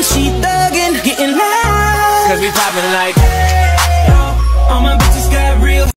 she thuggin', getting loud. 'Cause we poppin' like